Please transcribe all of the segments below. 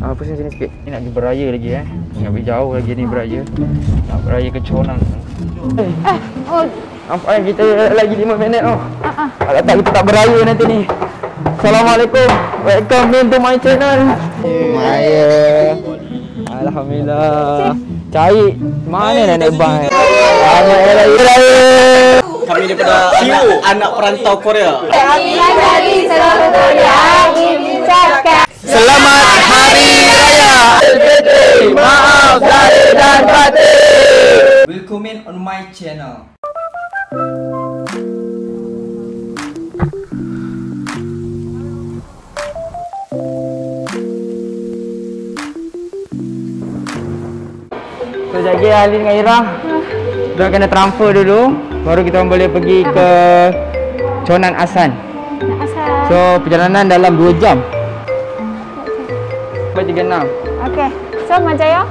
Pusing sini sikit. Ni nak pergi beraya lagi nak pergi jauh lagi ni beraya. Nak beraya ke Chonang. Nampak kita lagi 5 minit Kalau tak kita tak beraya nanti ni. Assalamualaikum. Welcome to my channel. Maya. Alhamdulillah. Cari mana nenek bang? Kami daripada anak perantau Korea. Kami dari seluruh dunia mengucapkan Selamat Hari Raya Aidilfitri. Maaf lahir dan batin. Welcome on my channel. So jaga Alin dengan Ira. Kita kena transfer dulu, baru kita boleh pergi ke Chonan Asan. So perjalanan dalam 2 jam. 36. Okey. So Majaya.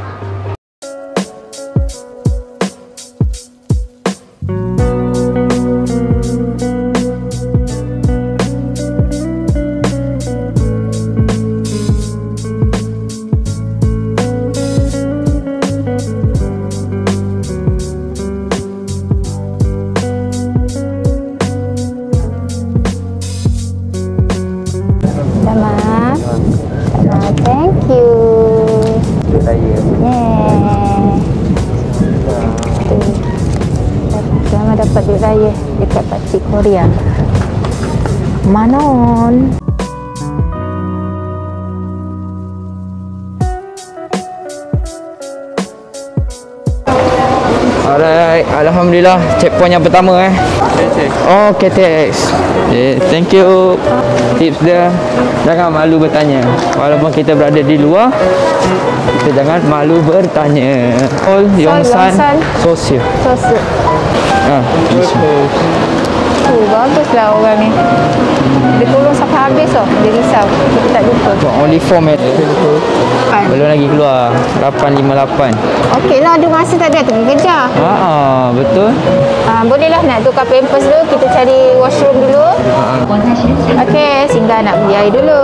Thank you. Raya. Selamat dapat duit raya dekat pakcik Korea. Manon. Alright, alhamdulillah checkpoint yang pertama Oh, KTX. Thank you. Tips dia, jangan malu bertanya. Walaupun kita berada di luar, kita jangan malu bertanya. Yongsan Sosio. Baguslah orang ni. Dia tolong sampai habis dia risau. Kita tak jumpa. Only 4 meter. Belum lagi keluar 858. Okey lah, ada masa tak ada tu kejar. Betul. Bolehlah nak tukar pampers dulu. Kita cari washroom dulu. Okey, singgah nak beli air dulu.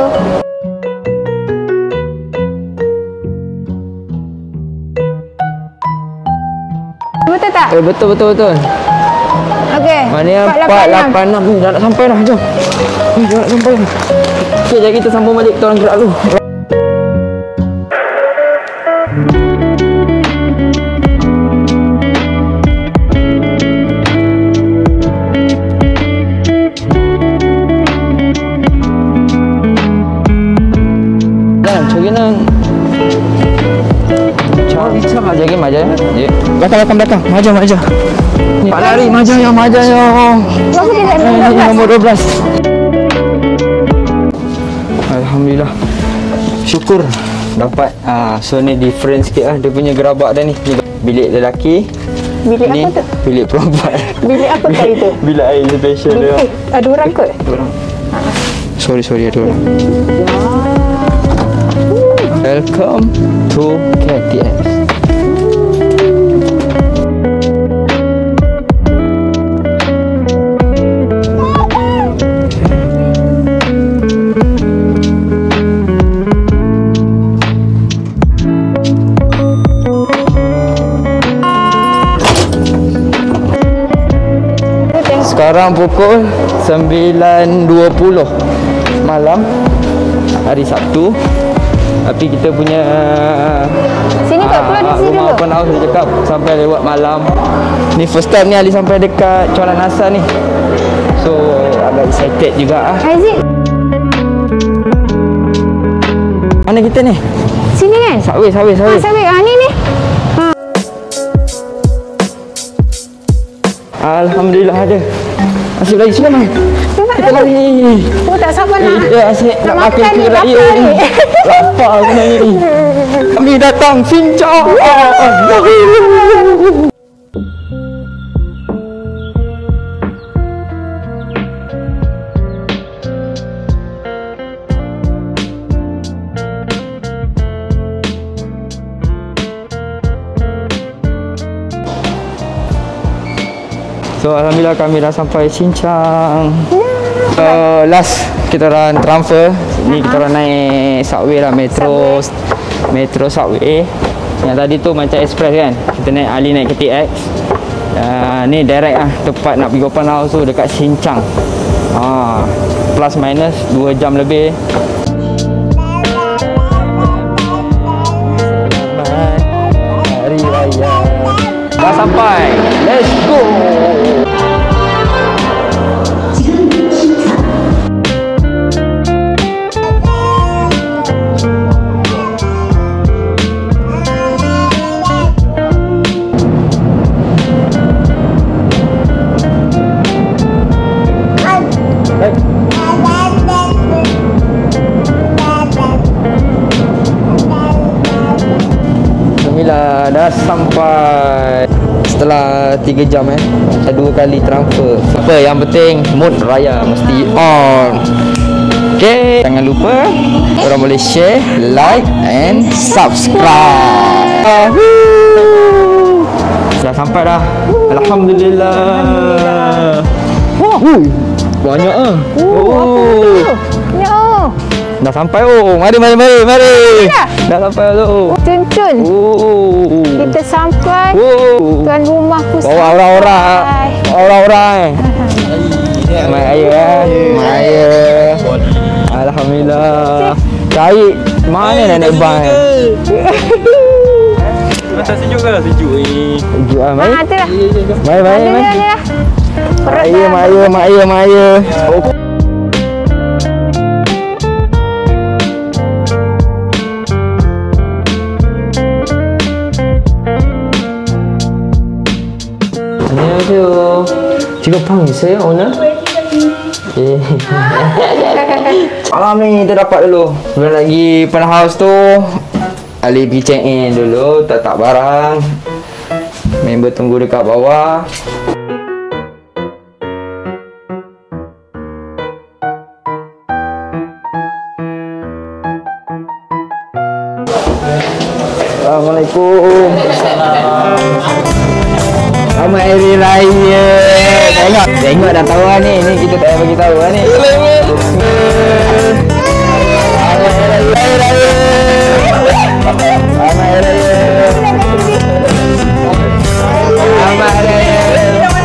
Betul tak? Betul. Okey. Mana 486 ni dah nak sampai dah. Jom. Dah nak sampai dah. Okey, jadi kita sambung balik, kita orang gerak dulu. Belakang. Maja. Pak lari, maja ya. Nombor 12. Alhamdulillah. Syukur dapat. So ni different sikit lah. Dia punya gerabak dah ni. Bilik lelaki. Bilik ni, apa tu? Bilik perempuan. Bilik apa kali tu? Bilik air special dia. Ada orang kot? Sorry ada orang. Welcome to KTX. Sekarang pukul 9.20 malam hari Sabtu. Tapi kita punya sini kat keluar di sini rumah dulu. open house dia cakap sampai lewat malam. Ni first time ni Ali sampai dekat Chonan Asan ni. So agak excited juga Haziq. Mana kita ni? Sini kan? Subway. Ni. Alhamdulillah ada. Asyik lagi sini mai. Kita lari. Tak sabar nak. Ya, asyik nak makan ni. Lapar sebenarnya ni. Kami datang Sincang. So alhamdulillah kami dah sampai Sincang. Last kita orang transfer. Ni kita orang naik subway lah, metro subway. Yang tadi tu macam express kan. Kita naik Ali naik KTX. Ni direct lah, tepat nak pergi open house tu dekat Sincang. Plus minus 2 jam lebih. Hari Raya dah sampai. Let's go. Dah sampai setelah 3 jam 2 kali transfer. Apa yang penting mood raya mesti on. Okay, jangan lupa korang boleh share, like and subscribe. Dah sampai dah. Alhamdulillah. Banyak ah. Dah sampai Mari. Dah sampai tu. Cun. Kita sampai. Tuan rumah pun bawa orang-orang. Mai ayah. Alhamdulillah. Cari mana nak naik bas? Macam sejuk ke? Sejuk ni. Sejuk ah, mai. Mai. 안녕하세요. 지금 방 있어요 오늘? 예. Malam ni kita dapat dulu. Sebelum lagi open house tu, Ali pergi check in dulu, tak barang. Member tunggu dekat bawah. Assalamualaikum. Selamat Hari Raya. Tengok dah tahu lah ni. Ni kita tak payah bagi tahu lah ni. Selamat Hari Raya. Selamat Hari Raya. Selamat Hari Raya.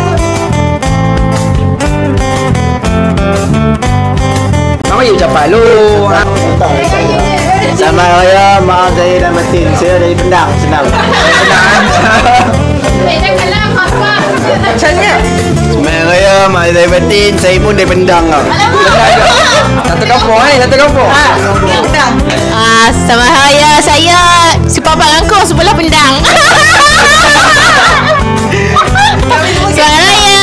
Apa you ucapan lu? Selamat Raya, maaf saya dan batin. Saya dari Pendang, senang. Macamnya? Selamat Raya, maaf dari batin. Saya pun dari Pendang lah. Satu kampung ni, satu kampung. Selamat Hari Raya, saya Sepapak Langkong sebelah Pendang. Selamat Raya.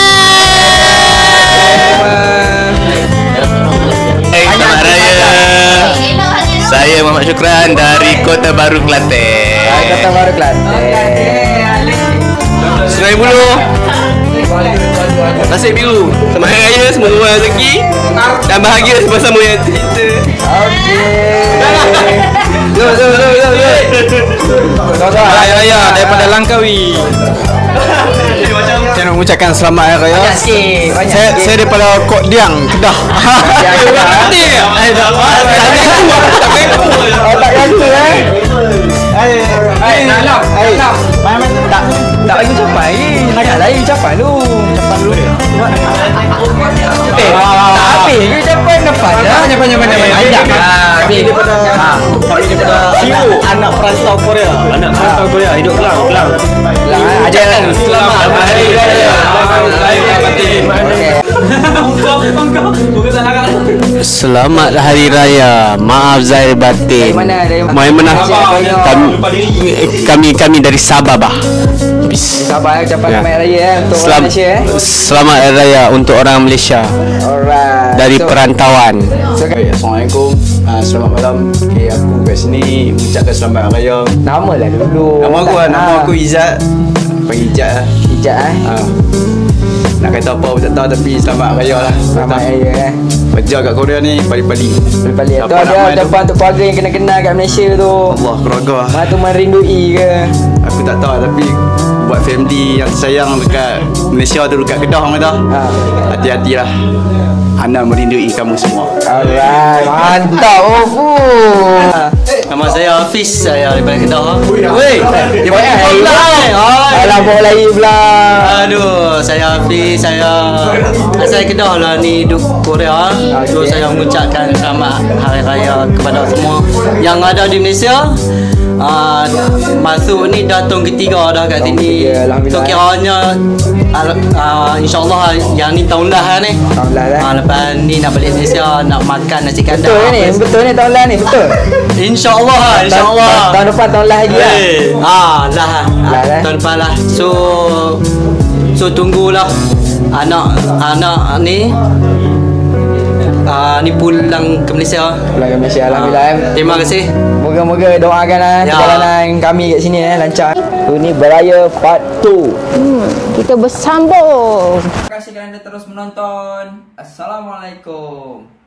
Selamat Raya. Saya Muhammad Syukran dari Kota Baru Kelantan. Kota Baru Kelantan. Sungai Buloh. Nasib biru. Selamat Hari Raya, semoga rezeki dan bahagia bersama yang kita. Okey. Go. Hari Raya daripada Langkawi. Saya nak mengucapkan selamat Hari Raya. Saya daripada Kok Diang, Kedah. Tak lagi ucapan ni. Nak lagi ucapan lu. Tak habis ke ucapan depan dah. Ajak lah. Kami daripada anak perantau Korea. Hidup Kelang. Ajar Selamat Hari Raya. Selamat Hari Raya. Maaf zahir batin. Dari mana? Kami dari Sabah bah. Sabah ucapan Selamat Raya untuk orang Malaysia Selamat Hari Raya untuk orang Malaysia. Alright. Dari perantauan. Assalamualaikum. Selamat malam. Aku kat sini mengucapkan selamat Hari Raya. Nama lah dulu. Nama aku Izzat. Panggil Izzat lah. Sekejap Nak kata apa pun tak tahu tapi selamat raya lah. Selamat raya Kerja kat Korea ni pali-pali. Pali-pali tu Siapa nak main ada tu? tempat untuk keluarga yang kena-kena kat Malaysia tu. Allah keluarga. Mana tu merindui ke? Aku tak tahu tapi buat family yang sayang dekat Malaysia tu dekat Kedah orang kata. Hati-hatilah. Ana merindui kamu semua. Alright, mantap. Nama saya Hafiz, saya daripada Kedah. Weh, dia banyak pula. Alah, bawa lagi pula. Aduh, saya Hafiz, saya asal Kedah lah ni duduk Korea. So saya mengucapkan selamat Hari Raya kepada semua yang ada di Malaysia. Masuk ni dah tahun ketiga dah kat sini. So kiranya InsyaAllah yang ni tahun lah ni. Tahun lah dah. Lepas ni nak balik Malaysia, nak makan nasi kandar. Betul ni, betul ni tahun lah ni, betul. InsyaAllah, insyaAllah. Tahun depan tahun lah lagi lah. Lah tahun depan lah. So tunggulah anak ni ni pulang ke Malaysia. Pulang ke Malaysia, alhamdulillah. Terima kasih. Moga-moga doakan perjalanan kami kat sini lancar. Ini beraya part 2. Kita bersambung. Terima kasih kerana terus menonton. Assalamualaikum.